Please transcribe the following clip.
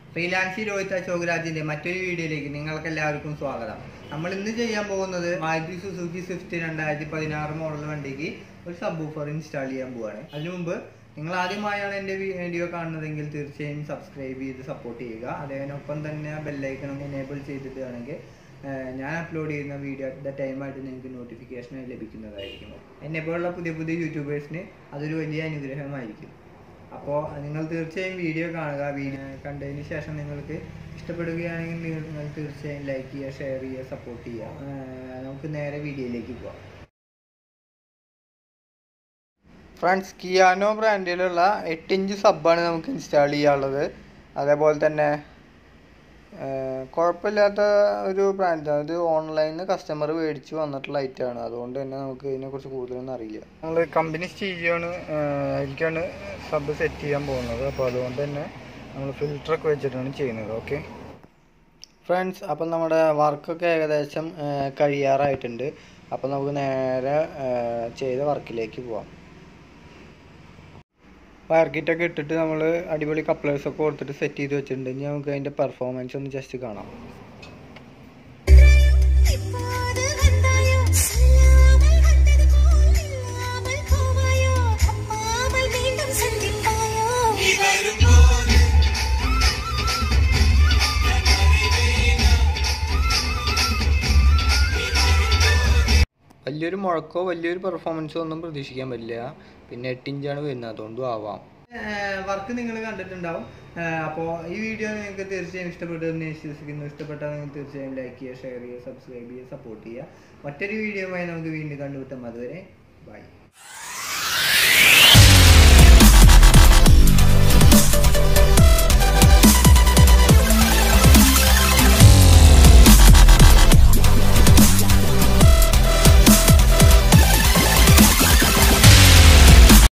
FreelanZee Rohithasokrajന്റെ മറ്റൊരു വീഡിയോയിലേക്ക് നിങ്ങൾക്ക് എല്ലാവർക്കും സ്വാഗതം. നമ്മൾ ഇന്ന് ചെയ്യാൻ പോകുന്നത് മാരുതി സുസുക്കി സ്വിഫ്റ്റ് 2016 മോഡൽ വണ്ടിക്ക് ഒരു സബ് വൂഫർ ഇൻസ്റ്റാൾ ചെയ്യാൻ പോവാണ്. അതിനു മുമ്പ് നിങ്ങൾ ആദ്യമായാണ് എൻ്റെ വീഡിയോ കാണുന്നതെങ്കിൽ തീർച്ചയായും സബ്സ്ക്രൈബ് ചെയ്ത് സപ്പോർട്ട് ചെയ്യുക. അതിനൊപ്പം തന്നെ ബെല്ലൈക്കൺ എനേബിൾ ചെയ്തിട്ടാണെങ്കിൽ ഞാൻ അപ്ലോഡ് ചെയ്യുന്ന വീഡിയോ അറ്റ് ദ ടൈമായിട്ട് നിങ്ങൾക്ക് നോട്ടിഫിക്കേഷൻ ലഭിക്കുന്നതായിരിക്കും. എന്നെപ്പോലുള്ള പുതിയ പുതിയ യൂട്യൂബേഴ്സിന് അതൊരു വലിയ അനുഗ്രഹമായിരിക്കും. അപ്പോൾ നിങ്ങൾ തീർച്ചയായും വീഡിയോ കാണുക. വീഡിയോ കണ്ടതിന് ശേഷം നിങ്ങൾക്ക് ഇഷ്ടപ്പെടുകയാണെങ്കിൽ നിങ്ങൾ തീർച്ചയായും ലൈക്ക് ചെയ്യുക, ഷെയർ ചെയ്യുക, സപ്പോർട്ട് ചെയ്യുക. നമുക്ക് നേരെ വീഡിയോയിലേക്ക് പോകാം. ഫ്രണ്ട്സ്, കിയാനോ ബ്രാൻഡിലുള്ള 8 ഇഞ്ച് സബ്ബാണ് നമുക്ക് ഇൻസ്റ്റാൾ ചെയ്യാനുള്ളത്. അതേപോലെ തന്നെ കുഴപ്പമില്ലാത്ത ഒരു ബ്രാൻഡ്. അത് ഓൺലൈനിൽ കസ്റ്റമർ മേടിച്ച് വന്നിട്ടുള്ള ഐറ്റമാണ്. അതുകൊണ്ട് തന്നെ നമുക്ക് ഇതിനെക്കുറിച്ച് കൂടുതലൊന്നും അറിയില്ല. നമ്മൾ കമ്പനി സ്റ്റീരിയോണ് അതിലേക്കാണ് സബ് സെറ്റ് ചെയ്യാൻ പോകുന്നത്. അപ്പോൾ അതുകൊണ്ട് തന്നെ നമ്മൾ ഫിൽറ്ററൊക്കെ വെച്ചിട്ടാണ് ചെയ്യുന്നത്. ഓക്കെ ഫ്രണ്ട്സ്, അപ്പം നമ്മുടെ വർക്കൊക്കെ ഏകദേശം കഴിയാറായിട്ടുണ്ട്. അപ്പം നമുക്ക് നേരെ ചെയ്ത വർക്കിലേക്ക് പോവാം. വയർക്കിറ്റൊക്കെ ഇട്ടിട്ട് നമ്മൾ അടിപൊളി കപ്ലേഴ്സൊക്കെ കൊടുത്തിട്ട് സെറ്റ് ചെയ്ത് വെച്ചിട്ടുണ്ട്. ഇനി നമുക്ക് അതിൻ്റെ പെർഫോമൻസ് ഒന്ന് ജസ്റ്റ് കാണാം. വലിയൊരു മുഴക്കോ വലിയൊരു പെർഫോമൻസോ ഒന്നും പ്രതീക്ഷിക്കാൻ പറ്റില്ല. പിന്നെ 8 ഇഞ്ചാണ് വരുന്നത്, അതുകൊണ്ടും ആവാം. വർക്ക് നിങ്ങൾ കണ്ടിട്ടുണ്ടാവും. അപ്പോൾ ഈ വീഡിയോ നിങ്ങൾക്ക് തീർച്ചയായും ഇഷ്ടപ്പെട്ടെന്ന് വിശ്വസിക്കുന്നു. ഇഷ്ടപ്പെട്ടാൽ നിങ്ങൾ തീർച്ചയായും ലൈക്ക് ചെയ്യുക, ഷെയർ ചെയ്യുക, സബ്സ്ക്രൈബ് ചെയ്യുക, സപ്പോർട്ട് ചെയ്യുക. മറ്റൊരു വീഡിയോയുമായി നമുക്ക് വീണ്ടും കണ്ടുമുട്ടാം. അതുവരെ ബൈ.